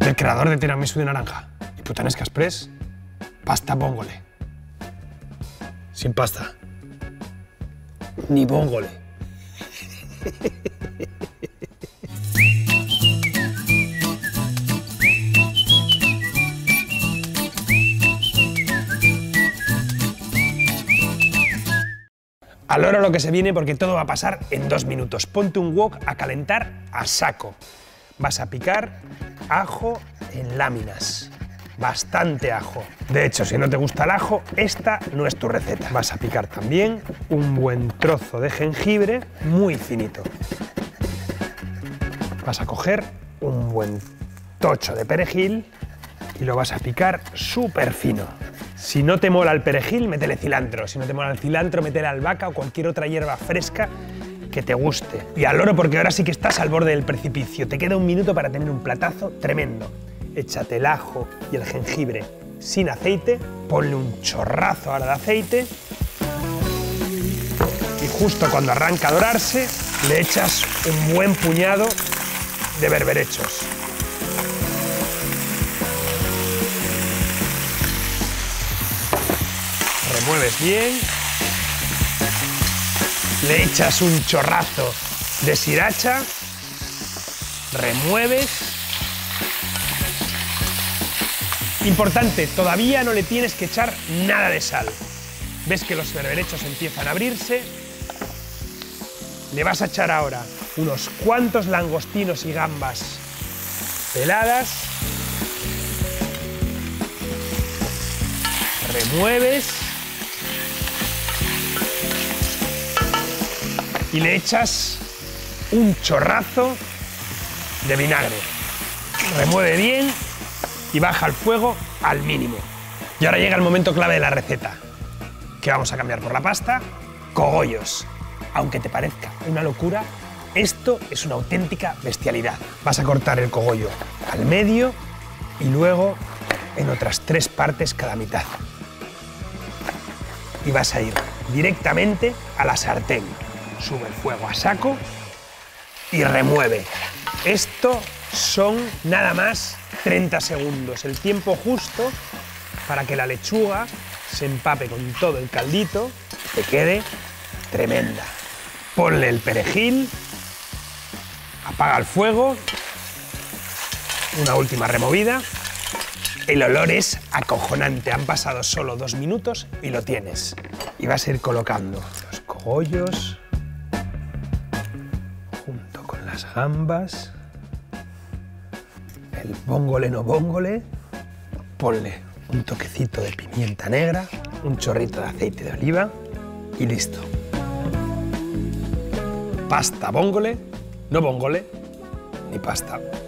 del creador de tiramisú de naranja y Puttanesca Express, pasta vongole. Sin pasta. Ni vongole. Al loro lo que se viene, porque todo va a pasar en 2 minutos. Ponte un wok a calentar a saco. Vas a picar ajo en láminas. Bastante ajo. De hecho, si no te gusta el ajo, esta no es tu receta. Vas a picar también un buen trozo de jengibre muy finito. Vas a coger un buen tocho de perejil y lo vas a picar súper fino. Si no te mola el perejil, métele cilantro. Si no te mola el cilantro, métele albahaca o cualquier otra hierba fresca que te guste. Y al loro, porque ahora sí que estás al borde del precipicio. Te queda 1 minuto para tener un platazo tremendo. Échate el ajo y el jengibre sin aceite, ponle un chorrazo ahora de aceite y justo cuando arranca a dorarse le echas un buen puñado de berberechos. Remueves bien, le echas un chorrazo de sriracha, remueves. Importante, todavía no le tienes que echar nada de sal. Ves que los berberechos empiezan a abrirse. Le vas a echar ahora unos cuantos langostinos y gambas peladas. Remueves. Y le echas un chorrazo de vinagre. Remueve bien y baja el fuego al mínimo. Y ahora llega el momento clave de la receta, que vamos a cambiar por la pasta. Cogollos. Aunque te parezca una locura, esto es una auténtica bestialidad. Vas a cortar el cogollo al medio y luego en otras 3 partes cada mitad. Y vas a ir directamente a la sartén. Sube el fuego a saco y remueve. Esto son nada más 30 segundos, el tiempo justo para que la lechuga se empape con todo el caldito y te quede tremenda. Ponle el perejil, apaga el fuego, una última removida. El olor es acojonante, han pasado solo 2 minutos y lo tienes. Y vas a ir colocando los cogollos junto con las gambas. El vongole no vongole, ponle un toquecito de pimienta negra, un chorrito de aceite de oliva y listo. Pasta vongole, no vongole, ni pasta